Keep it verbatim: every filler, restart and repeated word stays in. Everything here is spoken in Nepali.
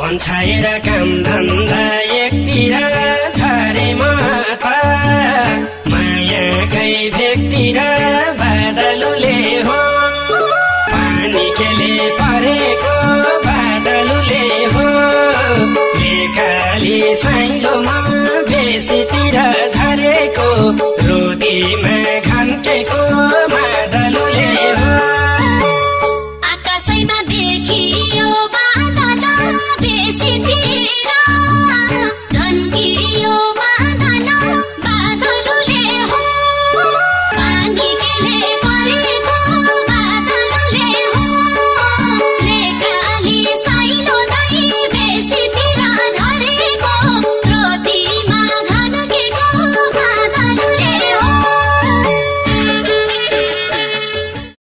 छैन काम धन्दा एकतिर छरे माता मायाकै भेगतिर बादलुले हो पानी केले परेको बादलुले हो लेकाली साइलोमा बेसीतिर झरेको रोदीमा घन्टेको